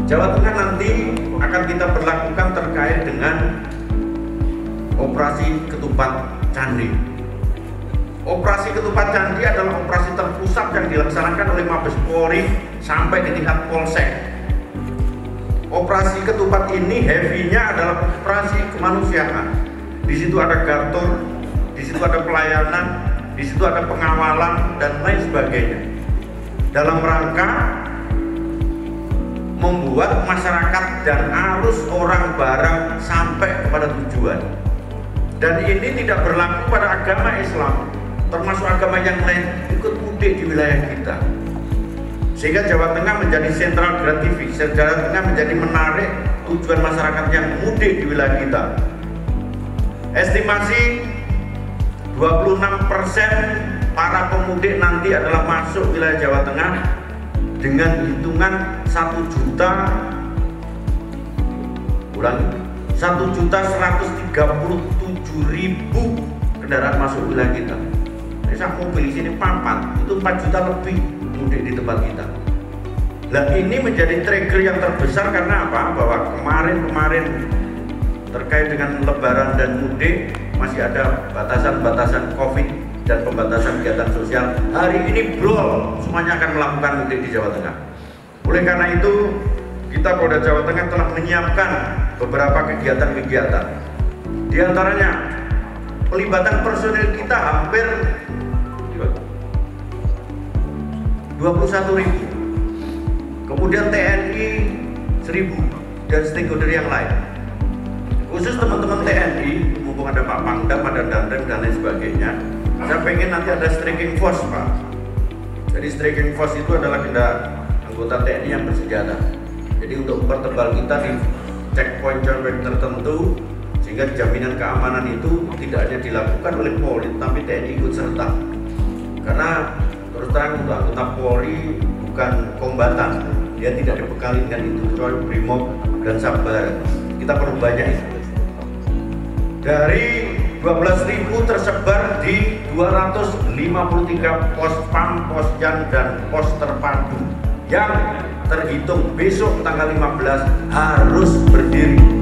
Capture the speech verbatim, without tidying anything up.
Jawa Tengah nanti akan kita berlakukan terkait dengan operasi ketupat candi. Operasi ketupat candi adalah operasi terpusat yang dilaksanakan oleh Mabes Polri sampai di tingkat polsek. Operasi ketupat ini heavy-nya adalah operasi kemanusiaan. Di situ ada gatur, di situ ada pelayanan, di situ ada pengawalan dan lain sebagainya. Dalam rangka membuat masyarakat dan arus orang barang sampai kepada tujuan. Dan ini tidak berlaku pada agama Islam, termasuk agama yang lain ikut mudik di wilayah kita. Sehingga Jawa Tengah menjadi sentral gratifik, Jawa Tengah menjadi menarik tujuan masyarakat yang mudik di wilayah kita. Estimasi dua puluh enam persen para pemudik nanti adalah masuk wilayah Jawa Tengah dengan hitungan satu juta ulangi satu juta seratus tiga puluh tujuh ribu kendaraan masuk wilayah kita. Saya mobil di sini papat itu empat juta lebih mudik di tempat kita. Nah, ini menjadi trigger yang terbesar karena apa? Bahwa kemarin-kemarin terkait dengan lebaran dan mudik masih ada batasan-batasan Covid dan pembatasan kegiatan sosial. Hari ini brol semuanya akan melakukan mudik di Jawa Tengah. Oleh karena itu kita Polda Jawa Tengah telah menyiapkan beberapa kegiatan-kegiatan. Di antaranya pelibatan personil kita hampir dua puluh satu ribu, kemudian T N I seribu dan stakeholder yang lain. Khusus teman-teman T N I, mumpung ada Pak Pangdam, ada Danrem dan lain sebagainya, saya pengen nanti ada striking force, Pak. Jadi striking force itu adalah anggota T N I yang bersenjata. Jadi untuk mempertebal kita di checkpoint checkpoint tertentu, sehingga jaminan keamanan itu tidak hanya dilakukan oleh Polri, tapi T N I ikut serta. Karena terus terang untuk anggota Polri bukan kombatan, dia tidak dibekali dengan itu kecuali Brimob dan Sabar. Kita perlu banyak itu. Dari dua belas ribu tersebar di dua ratus lima puluh tiga pos pam, posyan dan pos terpadu yang terhitung besok tanggal lima belas harus berdiri.